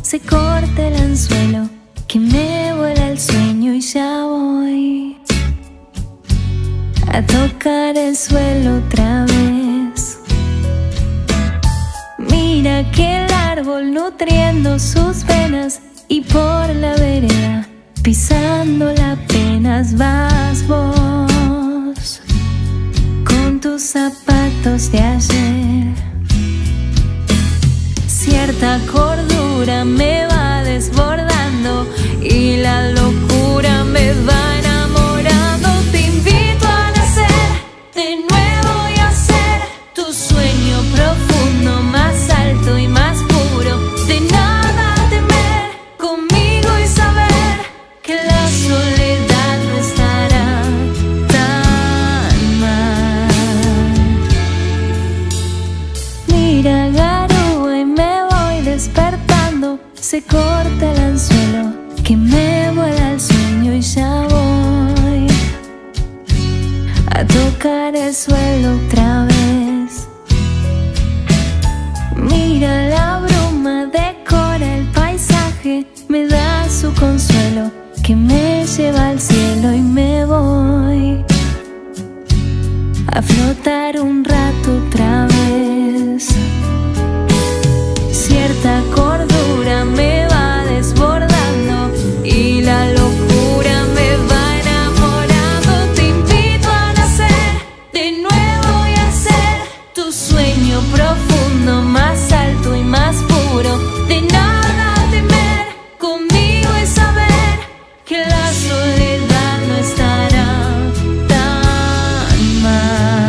se corta el anzuelo, que me vuela el sueño y ya voy a tocar el suelo otra vez. Mira que el árbol nutriendo sus venas y por la vereda pisándola apenas vas vos con tus zapatos de ayer. Cierta cordura me va desbordando y la locura me va enamorando. Te invito a nacer de nuevo y a ser tu sueño profundo, más alto y más puro. De nada temer conmigo y saber que la soledad no estará tan mal. Mira, garúa, y me voy despertando, se corta el anzuelo, que me vuela el sueño y ya voy a tocar el suelo otra vez. Mira, la bruma decora el paisaje, me da su consuelo, que me lleva al cielo y me voy a flotar un rato otra vez. Cierta cordura me va desbordando y la locura me va enamorando. Te invito a nacer de nuevo y a ser tu sueño profundo, más alto y más puro. De nada temer conmigo y saber que la soledad no estará tan mal.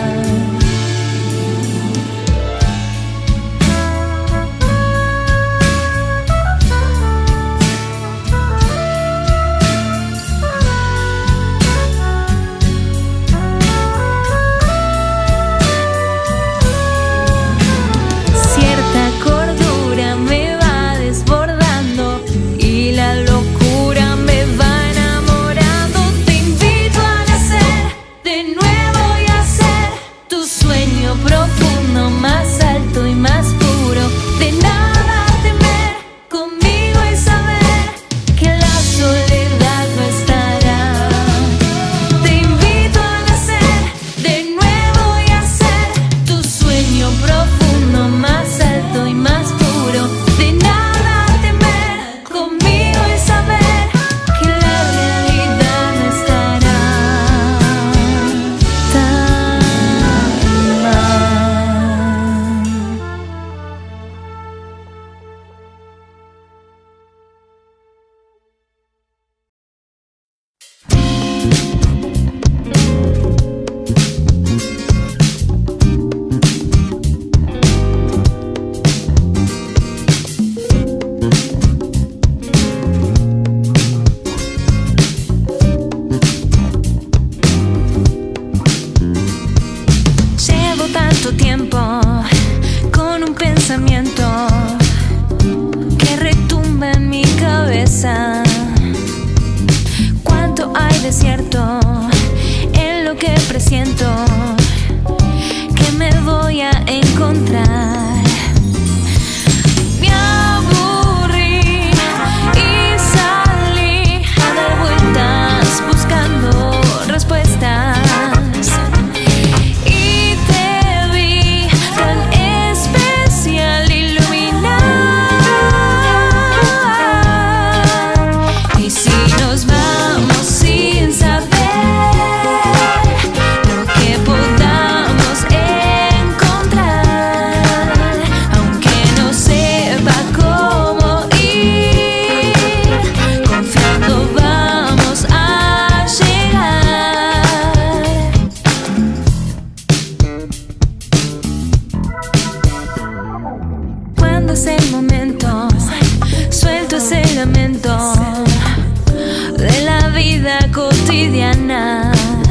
Cierta cordura me va desbordando y la locura me va enamorando. Te invito a nacer de nuevo y a ser tu sueño profundo, más alto y más puro. De nada temer conmigo y saber que la soledad no estará. Te invito a nacer de nuevo y a ser tu sueño profundo, más alto y más puro. De nada temer conmigo y saber que la realidad no estará tan mal. Llevo tanto tiempo con un pensamiento que retumba en mi cabeza. Cuánto hay de cierto en lo que presiento que me voy a encontrar. Me aburrí y salí a dar vueltas buscando respuestas. Y te vi tan especial, iluminada. Y si nos vamos sin saber lo que podamos encontrar, aunque no sepa cómo ir, confiando vamos a llegar. Cuando es el momento, suelto ese lamento de la vida cotidiana.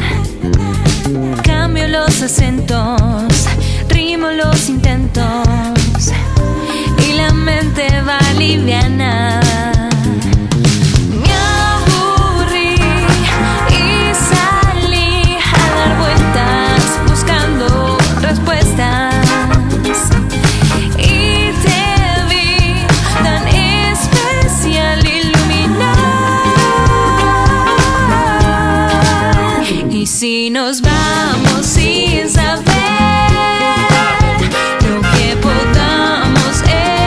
Cambio los acentos, rimo los intentos y la mente va liviana. Me aburrí y salí a dar vueltas buscando respuestas. Y te vi tan si nos vamos sin saber lo que podamos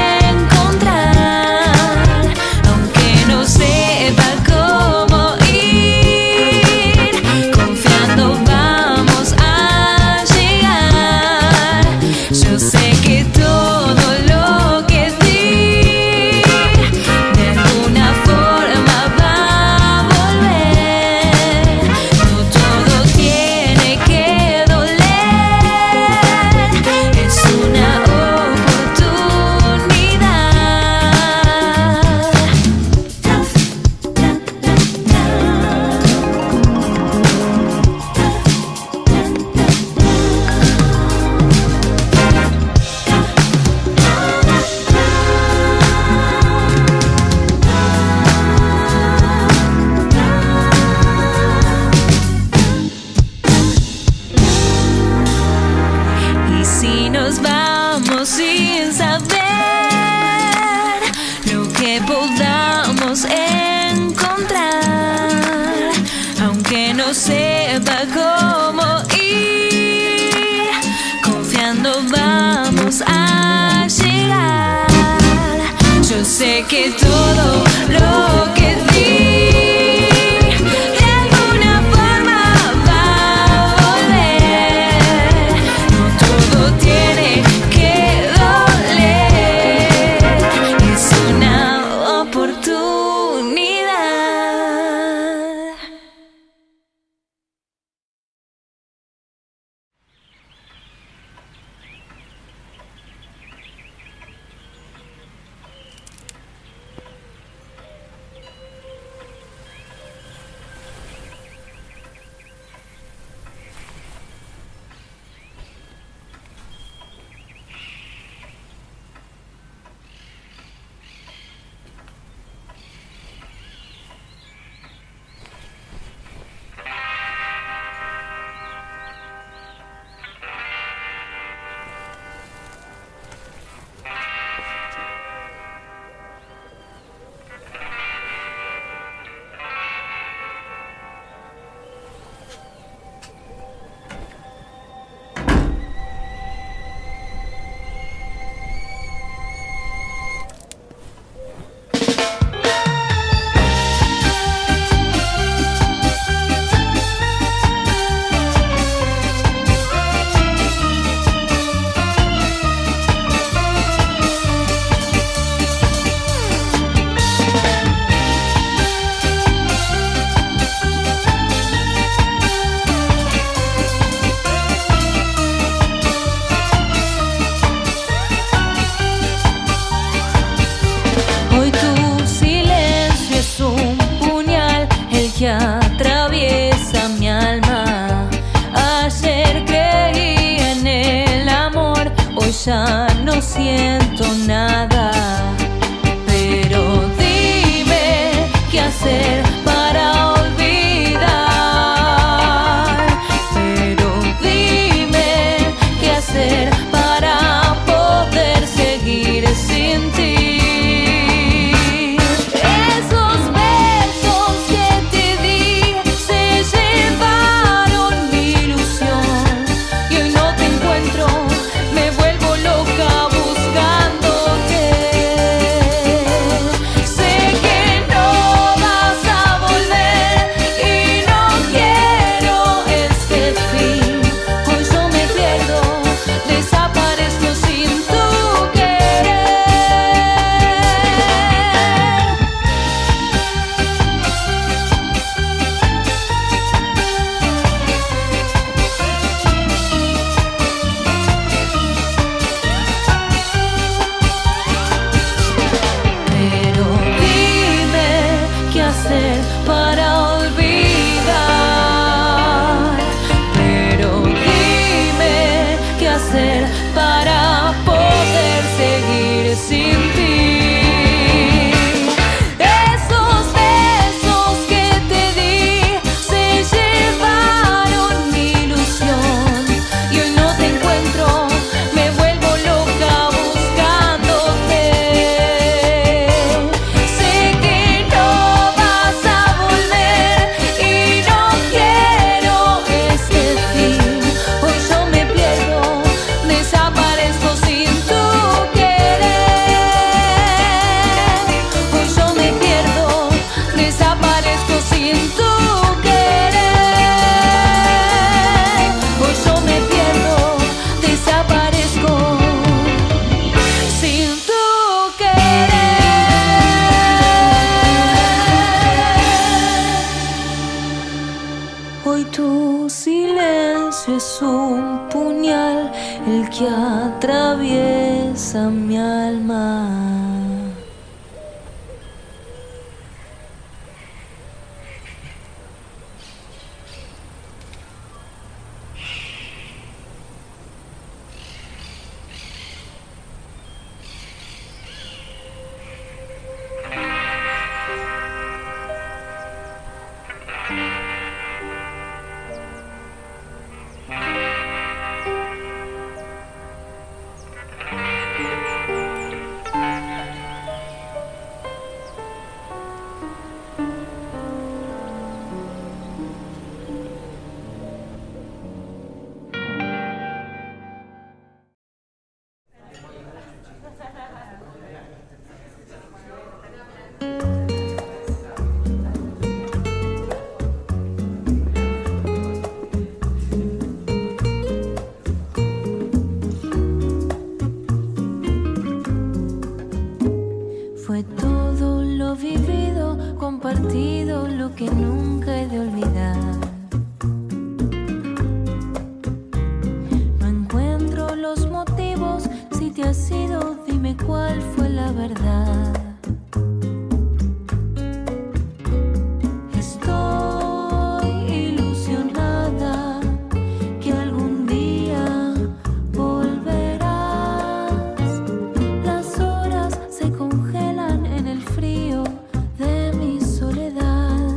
encontrar, aunque no sepa cómo ir, confiando vamos a llegar. Yo sé que todo lo que di de alguna forma va a volver. No todo tiene que doler, es una Y si nos vamos sin saber lo que podamos encontrar, aunque no sepa cómo ir, confiando vamos a llegar. Yo sé que todo lo que di de alguna forma va a volver. No todo tiene que doler, es una oportunidad. Hoy tu silencio es un puñal, el que atraviesa mi alma. Ayer creí en el amor, hoy ya no siento nada. Pero dime qué hacer para olvidar. Pero dime qué hacer para poder seguir sin ti. Esos besos que te di se llevaron mi ilusión y hoy no te encuentro, me vuelvo loca buscándote. Sé que no vas a volver. es un puñal el que atraviesa mi alma. Fue todo lo vivido, compartido, lo que nunca he de olvidar. No encuentro los motivos, si te has ido, dime cuál fue la verdad. Estoy ilusionada que algún día volverás. Las horas se congelan en el frío de mi soledad.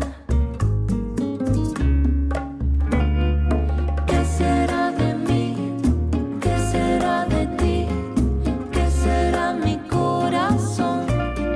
¿Qué será de mí? ¿Qué será de ti? ¿Qué será mi corazón?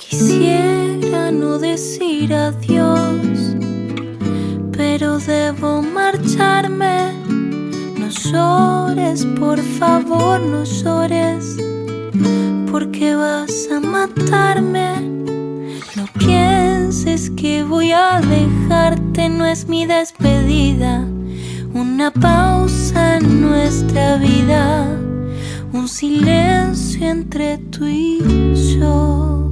Quisiera no decir adiós, pero debo marcharme. No llores, por favor, no llores, porque vas a matarme. No pienses que voy a dejarte, no es mi despedida. Una pausa en nuestra vida, un silencio entre tú y yo.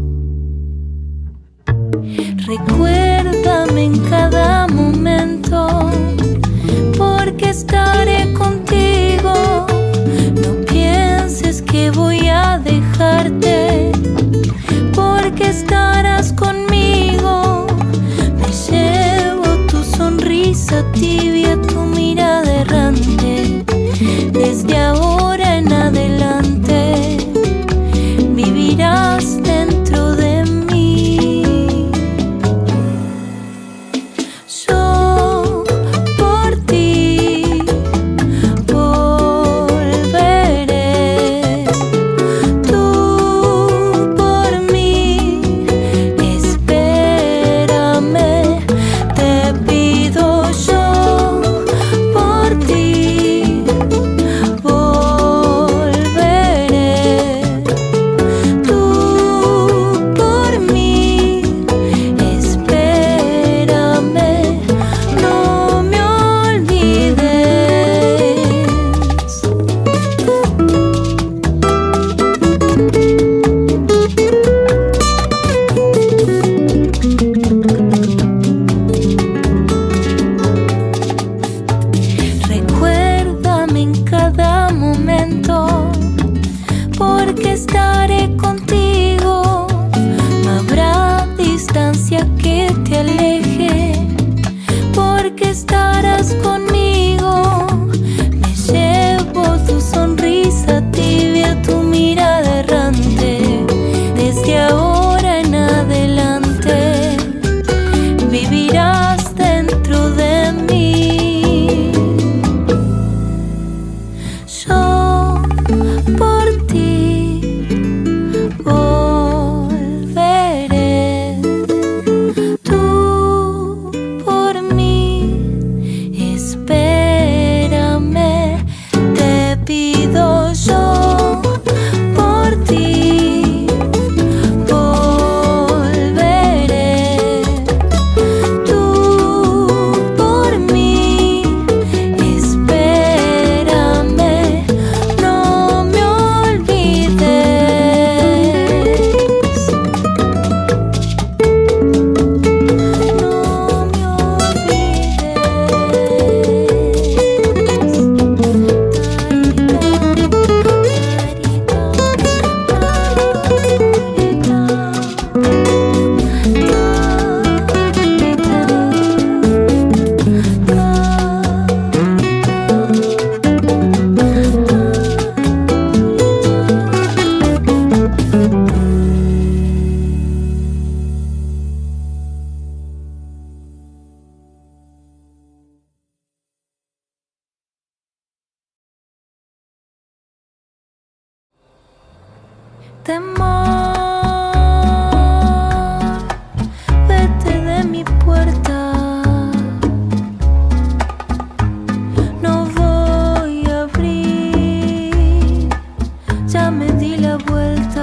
Recuérdame en cada momento, porque estaré contigo. No pienses que voy a dejarte, porque estarás conmigo. Me llevo tu sonrisa tibia, tu mirada errante. Desde ahora en adelante vivirás dentro de mí. Yo por ti volveré, tú por mí espérame. Te pido yo por ti volveré, tú por mí espérame. No me olvides. Recuérdame en cada momento, porque estaré contigo. No habrá distancia que te aleje, porque estarás conmigo. Me llevo tu sonrisa tibia, tu mirada errante. Desde ahora en adelante vivirás dentro de mí. Yo por ti volveré, tú por mí espérame. Te pido yo por ti volveré, tú por mí espérame. No me olvides. No me temor, vete de mi puerta. No voy a abrir, ya me di la vuelta.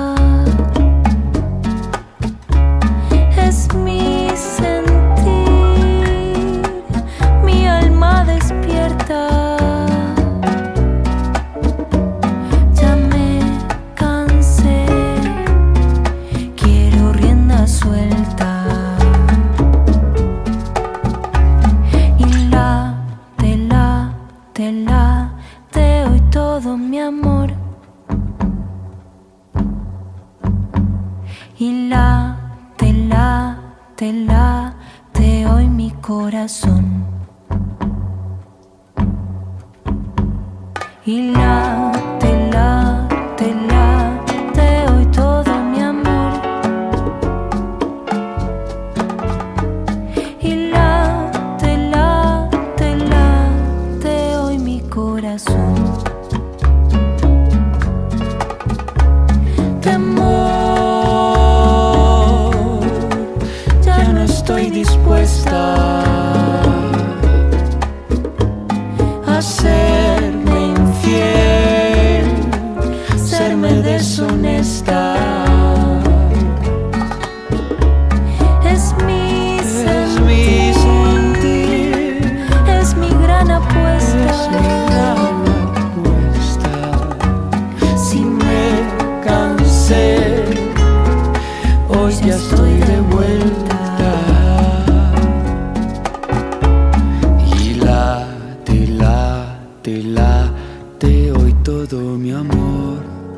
Es mi sentir, mi alma despierta. Ya me cansé, quiero rienda suelta. Y te doy todo mi amor. Y te doy mi corazón. Y te doy todo mi amor. Y te doy mi corazón. Temor, honesta. Es mi sentir, es mi gran apuesta. es mi gran apuesta. Si me cansé, hoy ya estoy de vuelta. Y late, late, late hoy todo mi amor.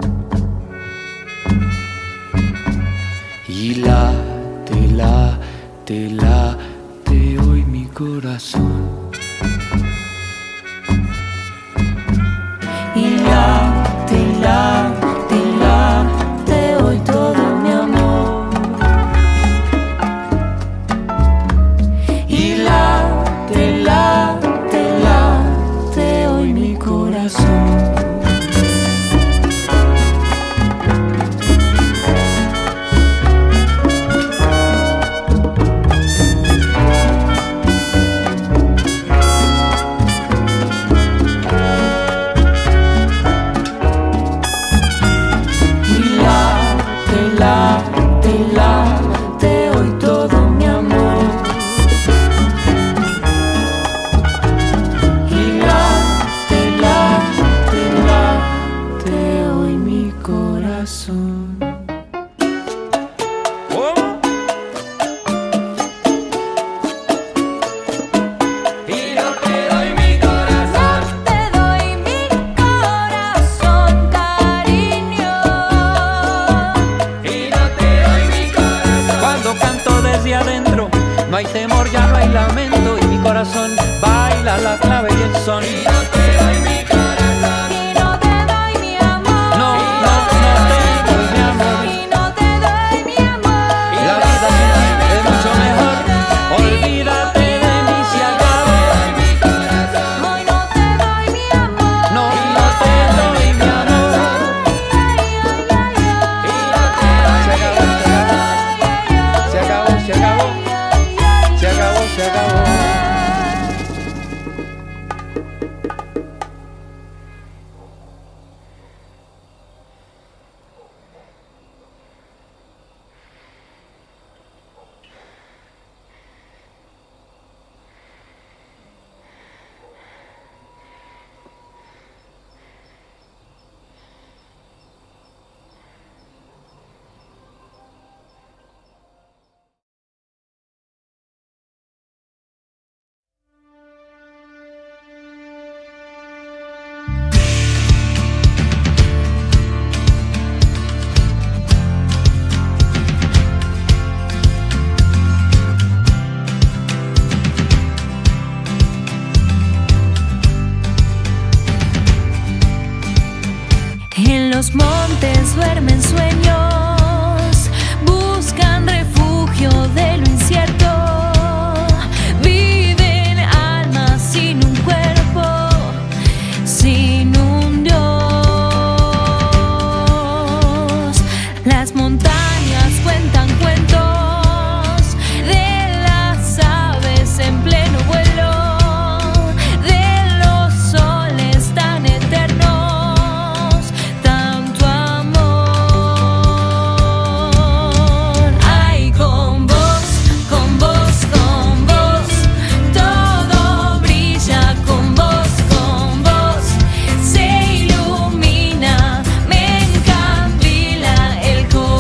Y late, late, late hoy mi corazón. Y late, late, late hoy todo mi amor. Y late, late, late hoy mi corazón. Late, late hoy todo mi amor. Y late, late, late hoy mi corazón. Y no te doy mi corazón. Te doy mi corazón, cariño. Cuando canto desde adentro, no hay temor, ya no hay lamento. Y mi corazón baila la clave y el son. Y no te doy mi corazón. Y no te doy mi amor. No, no, no te doy mi amor. Y no te doy mi amor. La vida es mucho mejor. Olvídate de mí, se acabó. Hoy no te doy mi amor. No, no te doy mi amor. Se acabó, se acabó. Se acabó, se acabó. En los montes duermen sueños, buscan refugio de lo incierto. Viven almas sin un cuerpo, sin un Dios. Las montañas cuentan cuentos de las aves en pleno vuelo, de los soles tan eternos, tanto amor. Ay, con vos, con vos, con vos, todo brilla con vos, se ilumina, me encandila el corazón.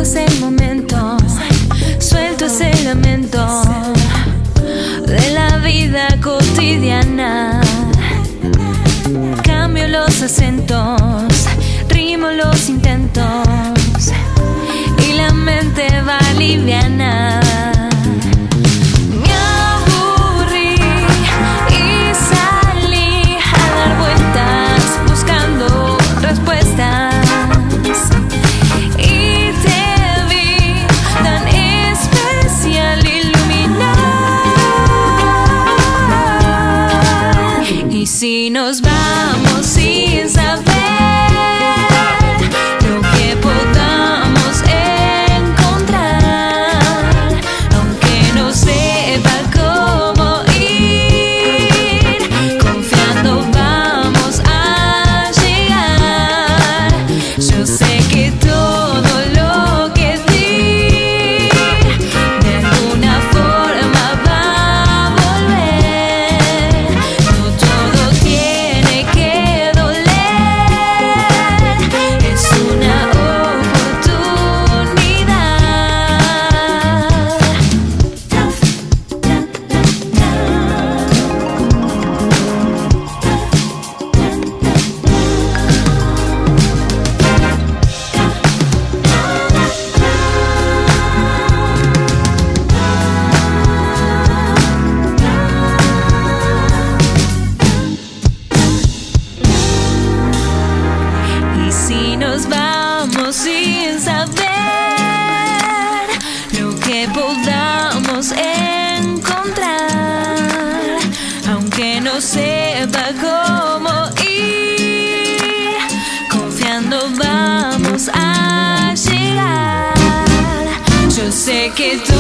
es el momento, suelto ese lamento de la vida cotidiana. Cambio los acentos, rimo los intentos y la mente va liviana. Me aburrí y salí a dar vueltas buscando respuestas. Y te vi tan especial, iluminada. Y si nos vamos sin saber lo que podamos encontrar, aunque no sepa cómo ir, confiando vamos a llegar. Yo sé que todo lo que di de alguna forma va a volver. No todo tiene que doler, es una Y si nos vamos sin saber lo que podamos encontrar, aunque no sepa cómo ir, confiando vamos a llegar. Yo sé que